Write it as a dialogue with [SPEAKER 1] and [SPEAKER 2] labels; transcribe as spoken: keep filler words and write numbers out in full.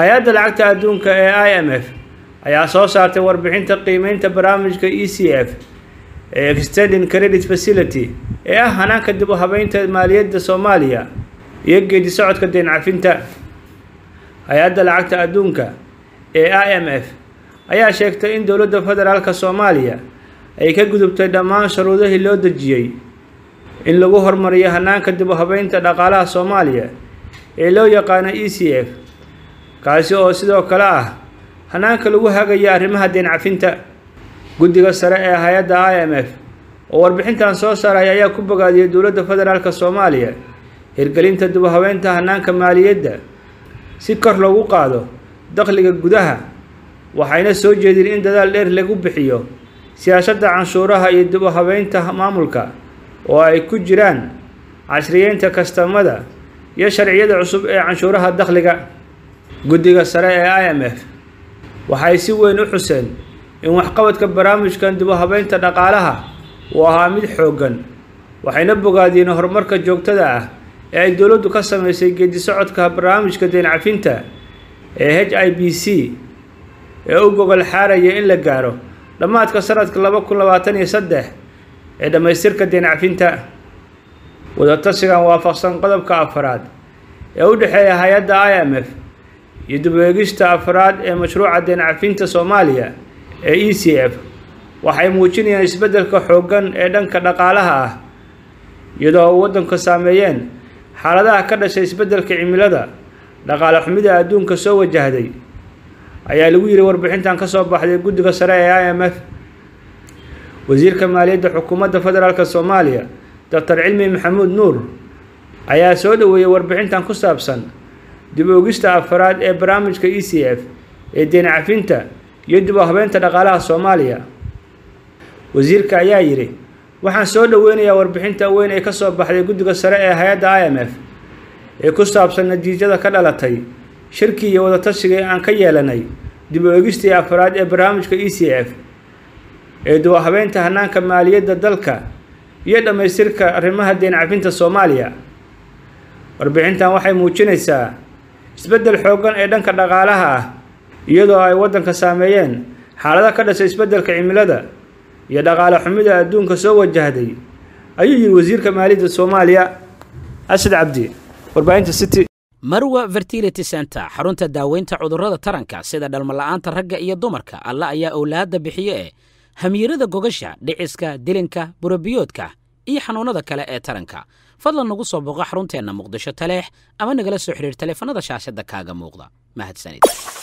[SPEAKER 1] hay-adda lacagta adduunka ee I M F ayaa soo saartay warbixinta qiimeynta barnaamijka E C F ee Extended Credit Facility ee ah hanaanka dib u habeynta maaliyadda Soomaaliya iyo geedi socodka deyn cafinta. hay-adda lacagta adduunka ee I M F ayaa sheegtay in dowladda federaalka Soomaaliya ay ka gudubtay dhammaan shuruudihii loo dejiyay in lagu horumariyo hanaanka dib u habeynta dhaqaalaha Soomaaliya ee loo yaqaan E C F, kaasi oo sidoo kale ah hanaanka lagu hagayo arrimaha deyn cafinta. guddiga sare ee hay-adda I M F oo warbixintan soo saaray ayaa ku bogaadiyay dowladda federaalka Soomaaliya hirgelinta dib u habeynta hanaanka maaliyadda si kor loogu qaado dakhliga gudaha, waxayna soo jeedin in dadaal dheer lagu bixiyo siyaasadda canshuuraha iyo dib u habeynta maamulka oo ay ku jiraan casriyeynta kastamada iyo sharciyada cusub ee canshuuraha dakhliga. guddiga sare ee I M F waxay si weyn u xuseen in waxqabadka barnaamijkan dib u habeynta dhaqaalaha uu ahaa mid xooggan, waxayna bogaadiyeen horumarka joogtada ah ee ay dowladdu ka sameysay geedi socodka barnaamijka deyn cafinta ee H I B C ee u gogol xaaraya in la gaaro dhammaadka sanadka laba kun labaatan iyo saddex ee dhamaystirka deyn cafinta. wadatashigan waafaqsan qodobka afraad ee u dhexeeya hay-adda I M F iyo dib u eegista afraad ee mashruuca deyn cafinta Soomaaliya ee E C F waxay muujinayaan isbeddelka xooggan ee dhanka dhaqaalaha ah, iyadoo waddanka saameeyeen xaaladaha ka dhashay isbeddelka cimilada, dhaqaale xumida adduunka soo wajahday, ayaa lagu yiri warbixintan ka soo baxday guddiga sare ee I M F. wasiirka maaliyadda xukuumadda federaalka Soomaaliya Doctor Cilmi Maxamuud Nuur ayaa soo dhaweeyay warbixintan ku saabsan dib u eegista afraad ee barnaamijka E C F ee deyn cafinta iyo dib u habeynta dhaqaalaha Soomaaliya. wasiirka ayaa yiri, waxaan soo dhaweynayaa warbixinta weyn ee ka soo baxday guddiga sare ee hay-adda I M F ee ku saabsan natiijada ka dhalatay shirki iyo wadatashiga aan ka yeelanay dib u eegistii afraad ee barnaamijka E C F ee dib u habeynta hanaanka maaliyadda dalka iyo dhamaystirka arrimaha deyn cafinta Soomaaliya. warbixintan waxay muujinaysaa isbeddel xooggan ee dhanka dhaqaalaha ah, iyadoo ay waddanka saameeyeen xaalada ka dhashay isbeddelka cimilada iyo dhaqaale xumida adduunka soo wajahday, ayuu yiri wasiirka maaliyadda Soomaaliya. Asad Cabdi, warbaahinta City.
[SPEAKER 2] Marwa Fertility Center, xarunta daaweynta cudurrada taranka sida dhalmo la'aanta ragga iyo dumarka. alla ayaa awlaadda bixiye hamiirada gogasha, dhiciska, dilinka, burabiyoodka iyo xanuunada kale ee taranka. fadlan nagu soo booqo xarunteena Muqdisho Taleex ama nagala soo xiriir taleefanada shaashada kaaga muuqda. mahadsanid.